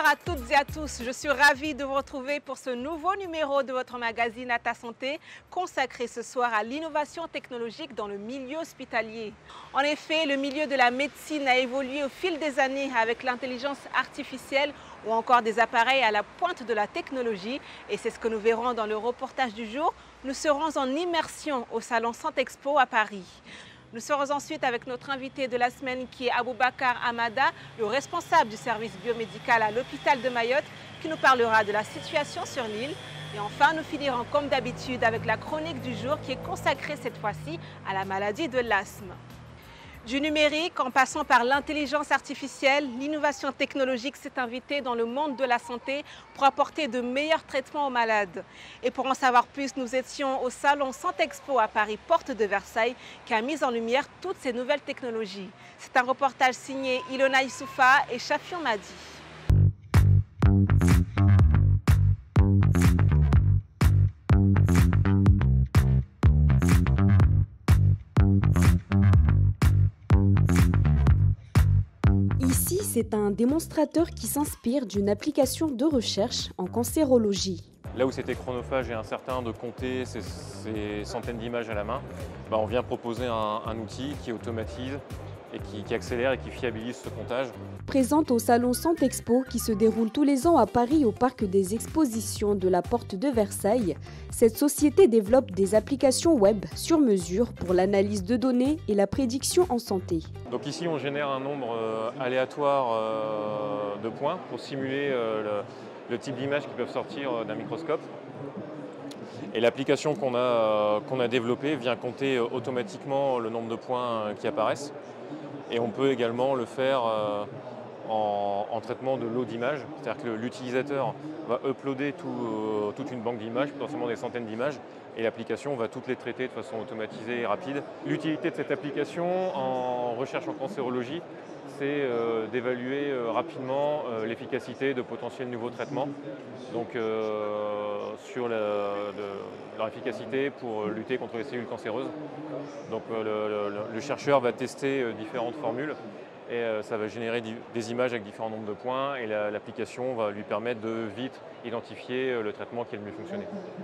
à toutes et à tous, je suis ravie de vous retrouver pour ce nouveau numéro de votre magazine À ta santé, consacré ce soir à l'innovation technologique dans le milieu hospitalier. En effet, le milieu de la médecine a évolué au fil des années avec l'intelligence artificielle ou encore des appareils à la pointe de la technologie. Et c'est ce que nous verrons dans le reportage du jour. Nous serons en immersion au salon Santexpo à Paris. Nous serons ensuite avec notre invité de la semaine qui est Aboubacar Amada, le responsable du service biomédical à l'hôpital de Mayotte, qui nous parlera de la situation sur l'île. Et enfin, nous finirons comme d'habitude avec la chronique du jour qui est consacrée cette fois-ci à la maladie de l'asthme. Du numérique, en passant par l'intelligence artificielle, l'innovation technologique s'est invitée dans le monde de la santé pour apporter de meilleurs traitements aux malades. Et pour en savoir plus, nous étions au salon Santexpo à Paris, porte de Versailles, qui a mis en lumière toutes ces nouvelles technologies. C'est un reportage signé Ilona Issoufa et Chafion Madi. C'est un démonstrateur qui s'inspire d'une application de recherche en cancérologie. Là où c'était chronophage et incertain de compter ces centaines d'images à la main, on vient proposer un outil qui automatise et qui accélère et qui fiabilise ce comptage. Présente au salon Santexpo qui se déroule tous les ans à Paris au parc des expositions de la Porte de Versailles, cette société développe des applications web sur mesure pour l'analyse de données et la prédiction en santé. Donc ici on génère un nombre aléatoire de points pour simuler le type d'images qui peuvent sortir d'un microscope. Et l'application qu'on a développée vient compter automatiquement le nombre de points qui apparaissent. Et on peut également le faire en traitement de lot d'images. C'est-à-dire que l'utilisateur va uploader toute une banque d'images, potentiellement des centaines d'images, et l'application va toutes les traiter de façon automatisée et rapide. L'utilité de cette application en recherche en cancérologie, c'est d'évaluer rapidement l'efficacité de potentiels nouveaux traitements. Donc sur leur efficacité pour lutter contre les cellules cancéreuses. Donc le chercheur va tester différentes formules et ça va générer des images avec différents nombres de points et l'application va lui permettre de vite identifier le traitement qui est le mieux fonctionné.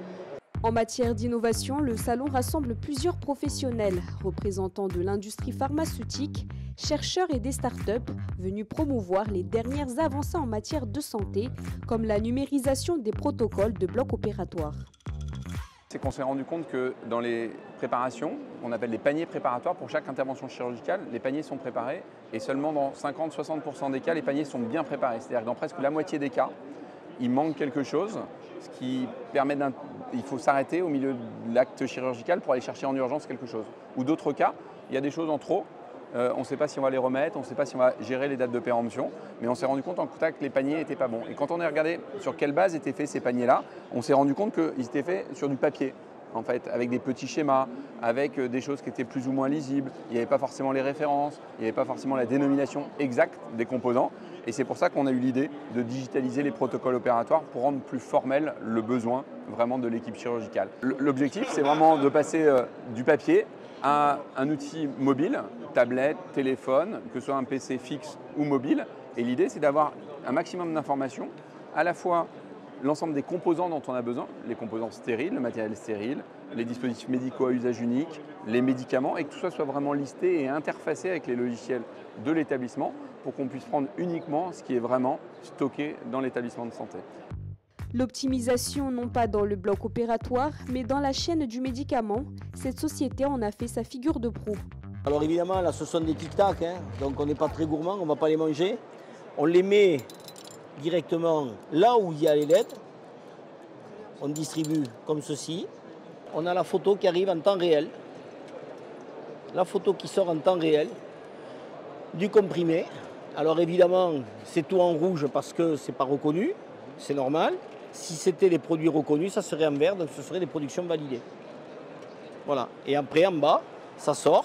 En matière d'innovation, le salon rassemble plusieurs professionnels, représentants de l'industrie pharmaceutique, chercheurs et des startups venus promouvoir les dernières avancées en matière de santé, comme la numérisation des protocoles de blocs opératoires. C'est qu'on s'est rendu compte que dans les préparations, on appelle les paniers préparatoires pour chaque intervention chirurgicale, les paniers sont préparés et seulement dans 50-60% des cas, les paniers sont bien préparés. C'est-à-dire que dans presque la moitié des cas, il manque quelque chose, ce qui permet il faut s'arrêter au milieu de l'acte chirurgical pour aller chercher en urgence quelque chose. Ou d'autres cas, il y a des choses en trop, on ne sait pas si on va les remettre, on ne sait pas si on va gérer les dates de péremption, mais on s'est rendu compte en tout cas que les paniers n'étaient pas bons. Et quand on a regardé sur quelle base étaient faits ces paniers-là, on s'est rendu compte qu'ils étaient faits sur du papier, en fait, avec des petits schémas, avec des choses qui étaient plus ou moins lisibles. Il n'y avait pas forcément les références, il n'y avait pas forcément la dénomination exacte des composants. Et c'est pour ça qu'on a eu l'idée de digitaliser les protocoles opératoires pour rendre plus formel le besoin vraiment de l'équipe chirurgicale. L'objectif, c'est vraiment de passer du papier à un outil mobile, tablette, téléphone, que ce soit un PC fixe ou mobile. Et l'idée, c'est d'avoir un maximum d'informations, à la fois l'ensemble des composants dont on a besoin, les composants stériles, le matériel stérile, les dispositifs médicaux à usage unique, les médicaments, et que tout ça soit vraiment listé et interfacé avec les logiciels de l'établissement pour qu'on puisse prendre uniquement ce qui est vraiment stocké dans l'établissement de santé. L'optimisation non pas dans le bloc opératoire, mais dans la chaîne du médicament, cette société en a fait sa figure de proue. Alors évidemment, là ce sont des tic-tac, donc on n'est pas très gourmand, on ne va pas les manger. On les met directement là où il y a les lettres. On distribue comme ceci. On a la photo qui arrive en temps réel. La photo qui sort en temps réel du comprimé. Alors évidemment, c'est tout en rouge parce que ce n'est pas reconnu, c'est normal. Si c'était des produits reconnus, ça serait en vert, donc ce serait des productions validées. Voilà. Et après, en bas, ça sort.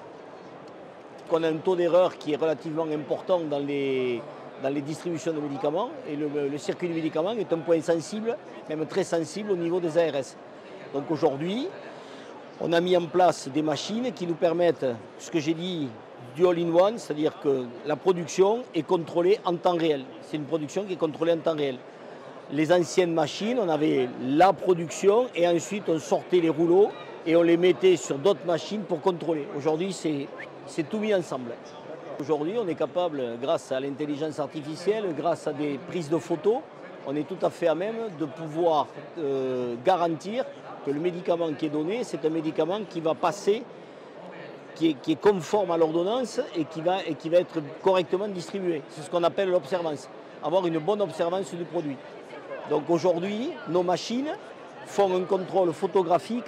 On a un taux d'erreur qui est relativement important dans les distributions de médicaments. Et le circuit du médicament est un point sensible, même très sensible au niveau des ARS. Donc aujourd'hui, on a mis en place des machines qui nous permettent, ce que j'ai dit, du all-in-one, c'est-à-dire que la production est contrôlée en temps réel. C'est une production qui est contrôlée en temps réel. Les anciennes machines, on avait la production et ensuite on sortait les rouleaux et on les mettait sur d'autres machines pour contrôler. Aujourd'hui, c'est tout mis ensemble. Aujourd'hui, on est capable, grâce à l'intelligence artificielle, grâce à des prises de photos, on est tout à fait à même de pouvoir garantir que le médicament qui est donné, c'est un médicament qui va passer, qui est conforme à l'ordonnance et qui va être correctement distribué. C'est ce qu'on appelle l'observance, avoir une bonne observance du produit. Donc aujourd'hui, nos machines font un contrôle photographique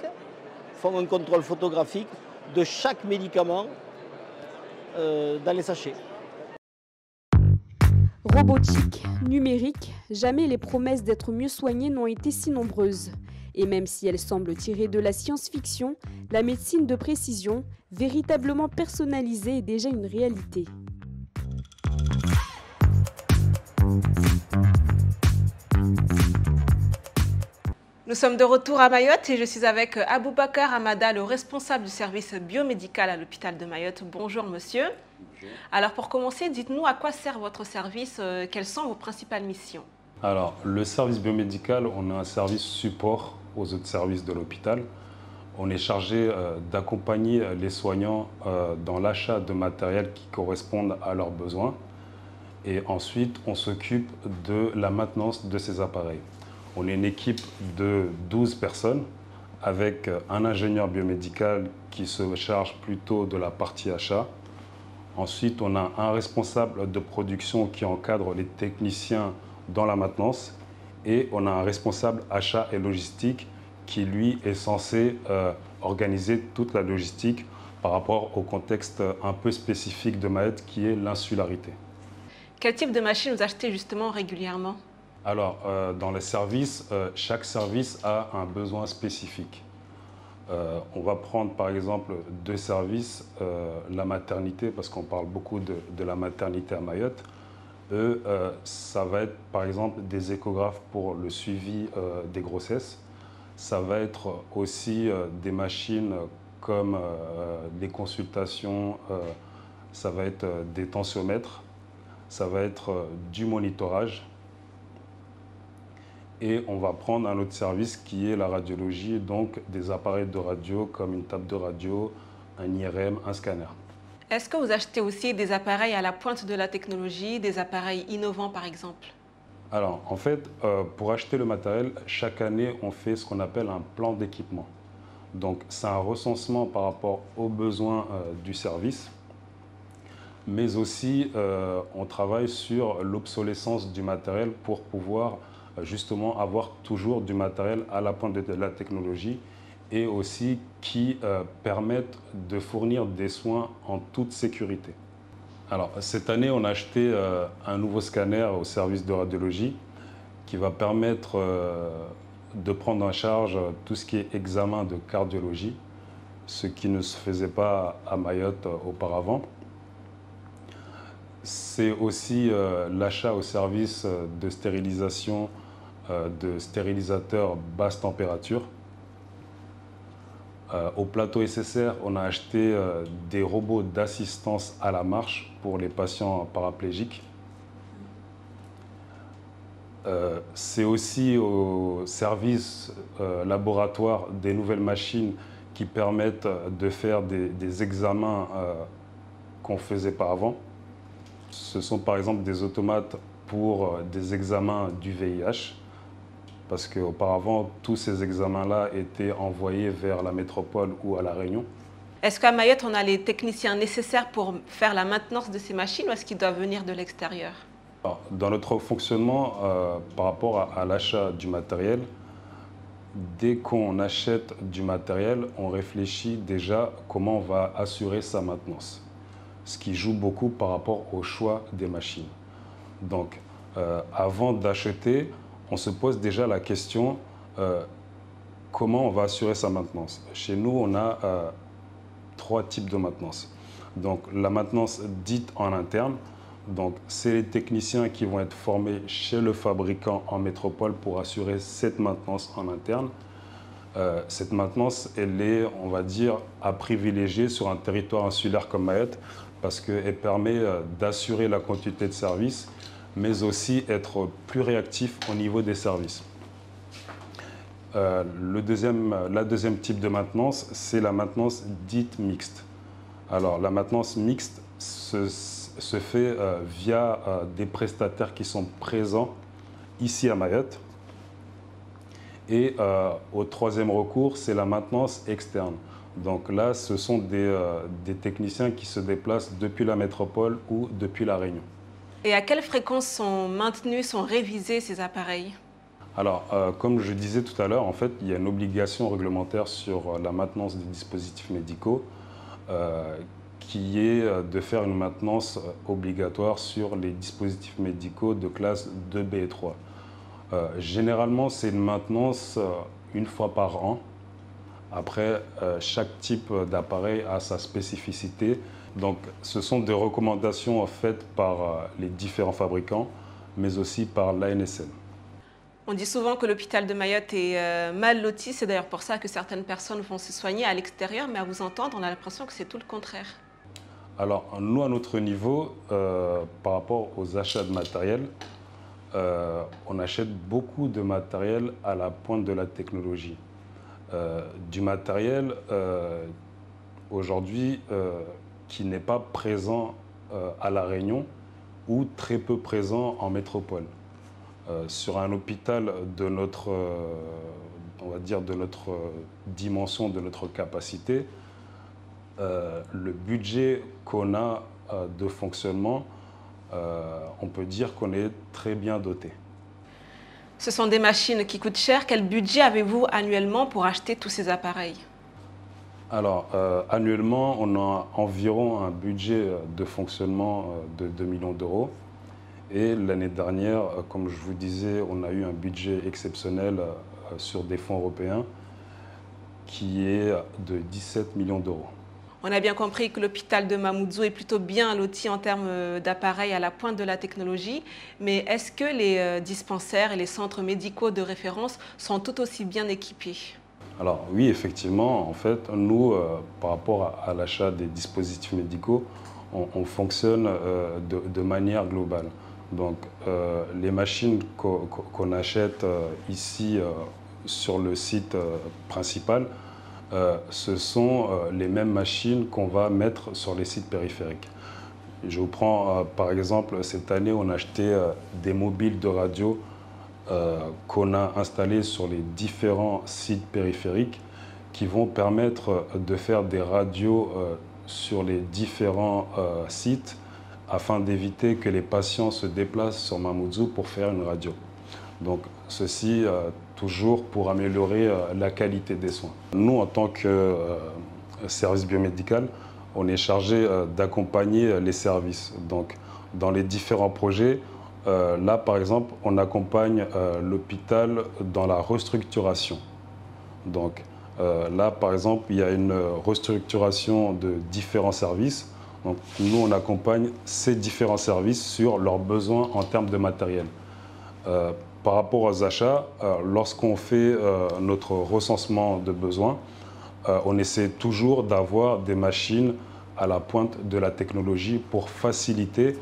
de chaque médicament dans les sachets. Robotique, numérique, jamais les promesses d'être mieux soignés n'ont été si nombreuses. Et même si elles semblent tirées de la science-fiction, la médecine de précision, véritablement personnalisée, est déjà une réalité. Nous sommes de retour à Mayotte et je suis avec Aboubacar Amada, le responsable du service biomédical à l'hôpital de Mayotte. Bonjour monsieur. Bonjour. Alors pour commencer, dites-nous à quoi sert votre service, quelles sont vos principales missions? Alors le service biomédical, on est un service support aux autres services de l'hôpital. On est chargé d'accompagner les soignants dans l'achat de matériel qui correspondent à leurs besoins. Et ensuite, on s'occupe de la maintenance de ces appareils. On est une équipe de 12 personnes avec un ingénieur biomédical qui se charge plutôt de la partie achat. Ensuite, on a un responsable de production qui encadre les techniciens dans la maintenance. Et on a un responsable achat et logistique qui, lui, est censé organiser toute la logistique par rapport au contexte un peu spécifique de Mayotte qui est l'insularité. Quel type de machine vous achetez justement régulièrement? Alors, dans les services, chaque service a un besoin spécifique. On va prendre par exemple deux services, la maternité, parce qu'on parle beaucoup de la maternité à Mayotte. Eux, ça va être par exemple des échographes pour le suivi des grossesses. Ça va être aussi des machines comme des consultations, ça va être des tensiomètres, ça va être du monitorage. Et on va prendre un autre service qui est la radiologie, donc des appareils de radio comme une table de radio, un IRM, un scanner. Est-ce que vous achetez aussi des appareils à la pointe de la technologie, des appareils innovants par exemple? Alors, en fait, pour acheter le matériel, chaque année, on fait ce qu'on appelle un plan d'équipement. Donc, c'est un recensement par rapport aux besoins du service, mais aussi on travaille sur l'obsolescence du matériel pour pouvoir justement avoir toujours du matériel à la pointe de la technologie et aussi qui permettent de fournir des soins en toute sécurité. Alors, cette année, on a acheté un nouveau scanner au service de radiologie qui va permettre de prendre en charge tout ce qui est examen de cardiologie, ce qui ne se faisait pas à Mayotte auparavant. C'est aussi l'achat au service de stérilisation de stérilisateurs basse température. Au plateau SSR, on a acheté des robots d'assistance à la marche pour les patients paraplégiques. C'est aussi au service laboratoire des nouvelles machines qui permettent de faire des examens qu'on ne faisait pas avant. Ce sont par exemple des automates pour des examens du VIH, parce qu'auparavant, tous ces examens-là étaient envoyés vers la métropole ou à La Réunion. Est-ce qu'à Mayotte, on a les techniciens nécessaires pour faire la maintenance de ces machines ou est-ce qu'ils doivent venir de l'extérieur? Dans notre fonctionnement, par rapport à l'achat du matériel, dès qu'on achète du matériel, on réfléchit déjà comment on va assurer sa maintenance, ce qui joue beaucoup par rapport au choix des machines. Donc, avant d'acheter, on se pose déjà la question comment on va assurer sa maintenance. Chez nous, on a 3 types de maintenance. Donc, la maintenance dite en interne, donc c'est les techniciens qui vont être formés chez le fabricant en métropole pour assurer cette maintenance en interne. Cette maintenance, elle est, on va dire, à privilégier sur un territoire insulaire comme Mayotte parce qu'elle permet d'assurer la continuité de service, mais aussi être plus réactif au niveau des services. La deuxième type de maintenance, c'est la maintenance dite mixte. Alors, la maintenance mixte se fait via des prestataires qui sont présents ici à Mayotte. Et au troisième recours, c'est la maintenance externe. Donc là, ce sont des techniciens qui se déplacent depuis la métropole ou depuis La Réunion. Et à quelle fréquence sont maintenus, sont révisés ces appareils? Alors, comme je disais tout à l'heure, en fait, il y a une obligation réglementaire sur la maintenance des dispositifs médicaux qui est de faire une maintenance obligatoire sur les dispositifs médicaux de classe 2B et 3. Généralement, c'est une maintenance une fois par an. Après, chaque type d'appareil a sa spécificité. Donc, ce sont des recommandations faites par les différents fabricants, mais aussi par l'ANSM. On dit souvent que l'hôpital de Mayotte est mal loti. C'est d'ailleurs pour ça que certaines personnes vont se soigner à l'extérieur. Mais à vous entendre, on a l'impression que c'est tout le contraire. Alors, nous, à notre niveau, par rapport aux achats de matériel, on achète beaucoup de matériel à la pointe de la technologie. Du matériel, aujourd'hui, qui n'est pas présent à La Réunion ou très peu présent en métropole. Sur un hôpital de notre, on va dire, de notre dimension, de notre capacité, le budget qu'on a de fonctionnement, on peut dire qu'on est très bien doté. Ce sont des machines qui coûtent cher. Quel budget avez-vous annuellement pour acheter tous ces appareils? Alors, annuellement, on a environ un budget de fonctionnement de 2 millions d'euros. Et l'année dernière, comme je vous disais, on a eu un budget exceptionnel sur des fonds européens qui est de 17 millions d'euros. On a bien compris que l'hôpital de Mamoudzou est plutôt bien loti en termes d'appareils à la pointe de la technologie. Mais est-ce que les dispensaires et les centres médicaux de référence sont tout aussi bien équipés? Alors oui, effectivement, en fait, nous, par rapport à l'achat des dispositifs médicaux, on fonctionne de manière globale. Donc, les machines qu'on achète ici sur le site principal, ce sont les mêmes machines qu'on va mettre sur les sites périphériques. Je vous prends par exemple, cette année, on a acheté des mobiles de radio qu'on a installés sur les différents sites périphériques qui vont permettre de faire des radios sur les différents sites afin d'éviter que les patients se déplacent sur Mamoudzou pour faire une radio. Donc ceci toujours pour améliorer la qualité des soins. Nous, en tant que service biomédical, on est chargé d'accompagner les services. Donc dans les différents projets, là par exemple, on accompagne l'hôpital dans la restructuration. Donc là par exemple, il y a une restructuration de différents services. Donc, nous, on accompagne ces différents services sur leurs besoins en termes de matériel. Par rapport aux achats, lorsqu'on fait notre recensement de besoins, on essaie toujours d'avoir des machines à la pointe de la technologie pour faciliter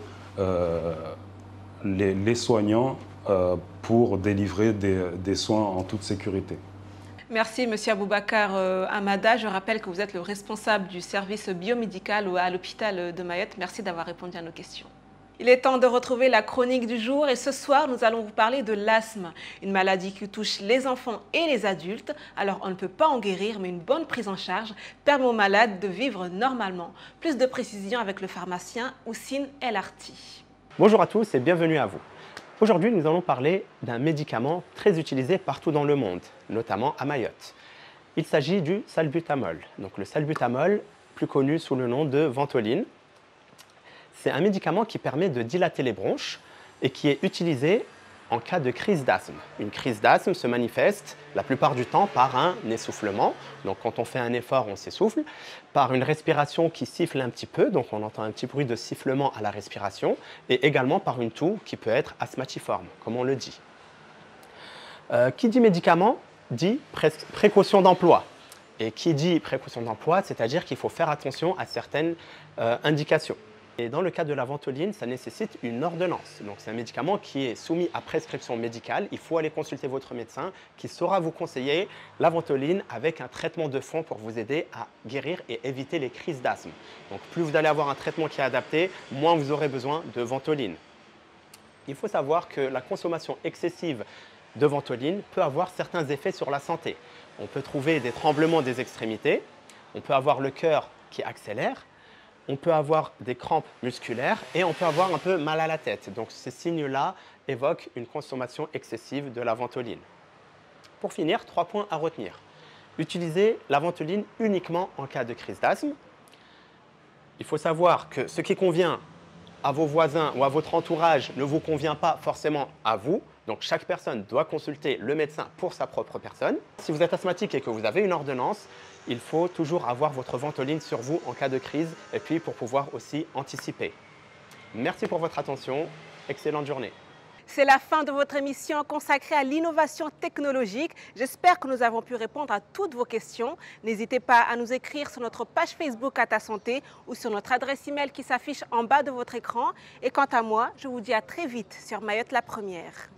les soignants pour délivrer des soins en toute sécurité. Merci, M. Aboubacar Amada. Je rappelle que vous êtes le responsable du service biomédical à l'hôpital de Mayotte. Merci d'avoir répondu à nos questions. Il est temps de retrouver la chronique du jour et ce soir, nous allons vous parler de l'asthme, une maladie qui touche les enfants et les adultes. Alors, on ne peut pas en guérir, mais une bonne prise en charge permet aux malades de vivre normalement. Plus de précisions avec le pharmacien Houssine El Arti. Bonjour à tous et bienvenue à vous. Aujourd'hui, nous allons parler d'un médicament très utilisé partout dans le monde, notamment à Mayotte. Il s'agit du salbutamol. Donc, le salbutamol, plus connu sous le nom de Ventoline, c'est un médicament qui permet de dilater les bronches et qui est utilisé en cas de crise d'asthme. Une crise d'asthme se manifeste la plupart du temps par un essoufflement. Donc quand on fait un effort, on s'essouffle. Par une respiration qui siffle un petit peu, donc on entend un petit bruit de sifflement à la respiration. Et également par une toux qui peut être asthmatiforme, comme on le dit. Qui dit médicament dit précaution d'emploi. Et qui dit précaution d'emploi, c'est-à-dire qu'il faut faire attention à certaines indications. Et dans le cas de la ventoline, ça nécessite une ordonnance. Donc c'est un médicament qui est soumis à prescription médicale. Il faut aller consulter votre médecin qui saura vous conseiller la ventoline avec un traitement de fond pour vous aider à guérir et éviter les crises d'asthme. Donc plus vous allez avoir un traitement qui est adapté, moins vous aurez besoin de ventoline. Il faut savoir que la consommation excessive de ventoline peut avoir certains effets sur la santé. On peut trouver des tremblements des extrémités, on peut avoir le cœur qui accélère, on peut avoir des crampes musculaires et on peut avoir un peu mal à la tête. Donc ces signes-là évoquent une consommation excessive de la ventoline. Pour finir, 3 points à retenir. Utilisez la ventoline uniquement en cas de crise d'asthme. Il faut savoir que ce qui convient à vos voisins ou à votre entourage ne vous convient pas forcément à vous. Donc chaque personne doit consulter le médecin pour sa propre personne. Si vous êtes asthmatique et que vous avez une ordonnance, il faut toujours avoir votre ventoline sur vous en cas de crise et puis pour pouvoir aussi anticiper. Merci pour votre attention. Excellente journée. C'est la fin de votre émission consacrée à l'innovation technologique. J'espère que nous avons pu répondre à toutes vos questions. N'hésitez pas à nous écrire sur notre page Facebook À Ta Santé ou sur notre adresse email qui s'affiche en bas de votre écran. Et quant à moi, je vous dis à très vite sur Mayotte la Première.